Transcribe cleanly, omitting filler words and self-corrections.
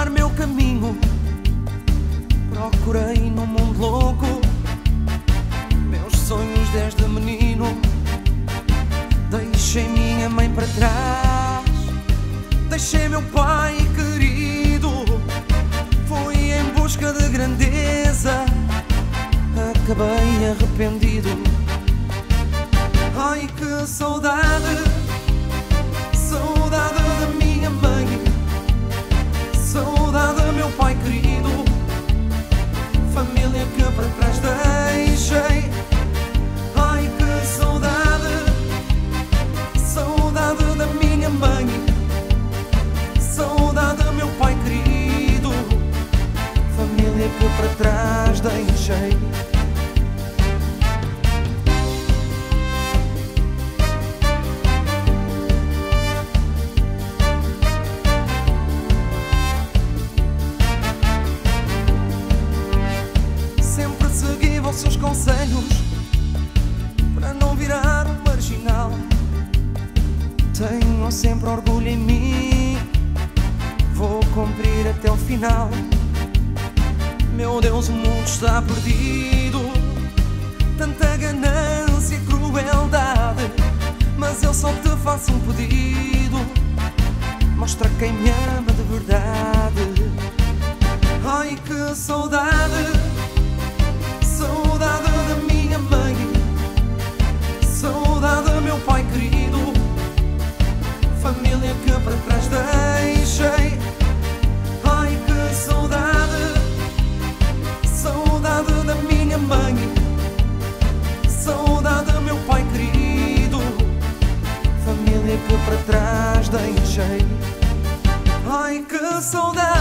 encontrar meu caminho. Procurei num mundo louco meus sonhos desde menino. Deixei minha mãe para trás, deixei meu pai querido. Fui em busca de grandeza, acabei arrependido. Ai, que saudade, saudade da minha mãe, saudade do meu pai querido, família que para trás deixei. Ai, que saudade, saudade da minha mãe, saudade do meu pai querido, família que para trás deixei. Segui vossos conselhos para não virar um marginal. Tenho sempre orgulho em mim, vou cumprir até o final. Meu Deus, o mundo está perdido, tanta ganância e crueldade. Mas eu só te faço um pedido: mostra quem me ama de verdade. Ai, que saudade, saudade da minha mãe, saudade do meu pai querido, família que para trás deixei. Ai, que saudade, saudade da minha mãe, saudade do meu pai querido, família que para trás deixei. Ai, que saudade.